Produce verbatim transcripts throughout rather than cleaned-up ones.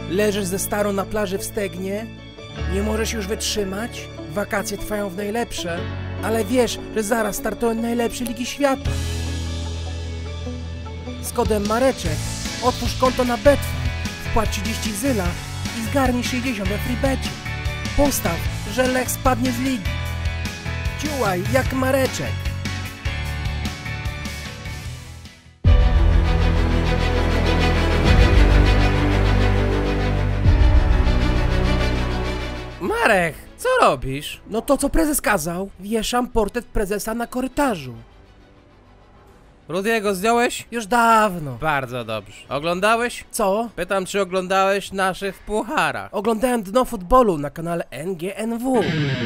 Leżysz ze starą na plaży w Stegnie? Nie możesz już wytrzymać? Wakacje trwają w najlepsze, ale wiesz, że zaraz startują najlepsze ligi świata. Z kodem Mareczek otwórz konto na Betfair, wpłać trzydzieści zyla i zgarnij sześćdziesiąt we freebecie. Postaw, że Lech spadnie z ligi. Działaj jak Mareczek. Marek, co robisz? No to co prezes kazał. Wieszam portret prezesa na korytarzu. Rudiego zdjąłeś? Już dawno. Bardzo dobrze. Oglądałeś? Co? Pytam, czy oglądałeś naszych w pucharach. Oglądałem Dno Futbolu na kanale N G N W.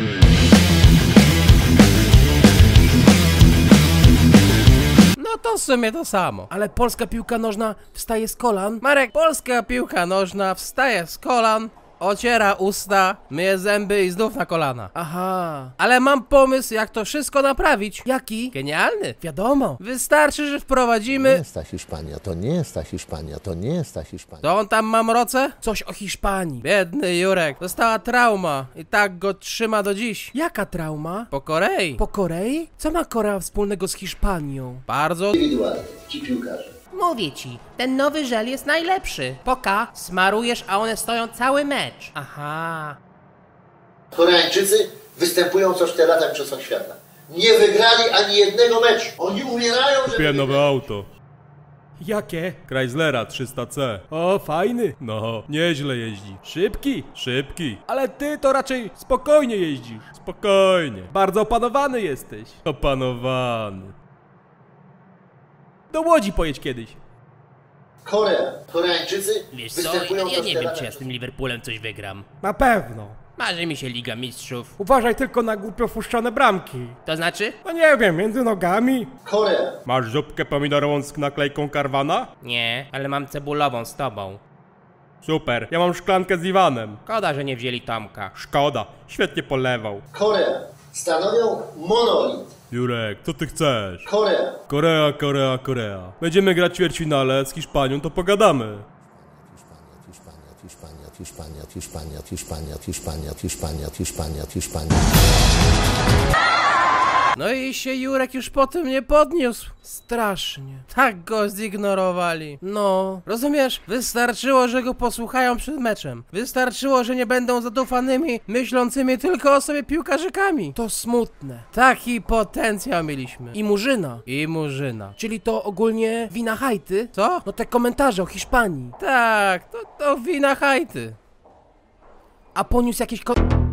No to w sumie to samo. Ale polska piłka nożna wstaje z kolan. Marek, polska piłka nożna wstaje z kolan, ociera usta, myje zęby i znów na kolana. Aha. Ale mam pomysł, jak to wszystko naprawić. Jaki? Genialny. Wiadomo. Wystarczy, że wprowadzimy... To nie jest ta Hiszpania, to nie jest ta Hiszpania, to nie jest ta Hiszpania. To on tam ma mroce? Coś o Hiszpanii. Biedny Jurek. Dostała trauma i tak go trzyma do dziś. Jaka trauma? Po Korei. Po Korei? Co ma Korea wspólnego z Hiszpanią? Bardzo... Indywidualnie, ci piłkarze. Mówię ci, ten nowy żel jest najlepszy. Poka, smarujesz, a one stoją cały mecz. Aha. Koreańczycy występują co cztery lata mistrzostwa świata. Nie wygrali ani jednego meczu. Oni umierają, że... Kupiłem nowe auto. Jakie? Chryslera trzysta C. O, fajny. No, nieźle jeździ. Szybki. Szybki. Ale ty to raczej spokojnie jeździsz. Spokojnie. Bardzo opanowany jesteś. Opanowany. Do Łodzi pojedź kiedyś. Korea, Koreańczycy Wiesz co, występują ja co nie cztery wiem, lata. czy ja z tym Liverpoolem coś wygram. Na pewno. Marzy mi się Liga Mistrzów. Uważaj tylko na głupio wpuszczone bramki. To znaczy? No nie wiem, między nogami. Korea, Masz zupkę pomidorową z naklejką Karwana? Nie, ale mam cebulową z tobą. Super, ja mam szklankę z Iwanem. Szkoda, że nie wzięli Tomka. Szkoda, świetnie polewał. Korea stanowią monolit. Jurek, co ty chcesz? Korea, Korea, Korea, Korea. Będziemy grać w ćwierćfinale z Hiszpanią, to pogadamy. Hiszpania, Hiszpania, Hiszpania, Hiszpania, Hiszpania, Hiszpania, Hiszpania, Hiszpania. No i się Jurek już po tym nie podniósł. Strasznie. Tak go zignorowali. No, rozumiesz? Wystarczyło, że go posłuchają przed meczem. Wystarczyło, że nie będą zadufanymi, myślącymi tylko o sobie piłkarzykami. To smutne. Taki potencjał mieliśmy. I Murzyna. I Murzyna. Czyli to ogólnie wina hajty? Co? No te komentarze o Hiszpanii. Tak, to, to wina hajty. A poniósł jakieś ko...